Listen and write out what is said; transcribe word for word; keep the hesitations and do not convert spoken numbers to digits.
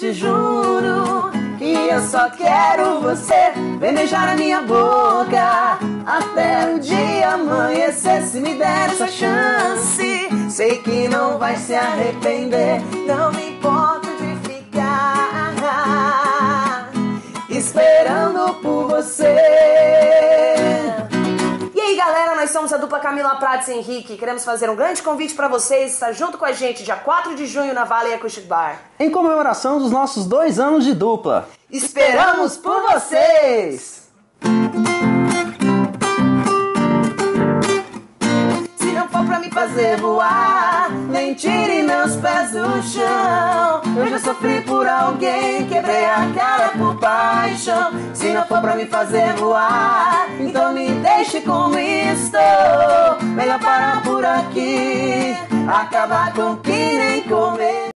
te juro que eu só quero você. Vem beijar a minha boca até o dia amanhecer. Se me der essa chance, sei que não vai se arrepender. Não me importo de ficar esperando por você. E aí galera, nós somos a dupla Camila Prates e Henrique. Queremos fazer um grande convite para vocês estar junto com a gente dia quatro de junho na Valley Acoustic Bar, em comemoração dos nossos dois anos de dupla. Esperamos por vocês! Se não for pra me fazer voar, nem tire meus pés do chão. Eu já sofri por alguém, quebrei a cara por paixão. Se não for pra me fazer voar, então me deixe como estou. Melhor parar por aqui, acabar com que nem comer.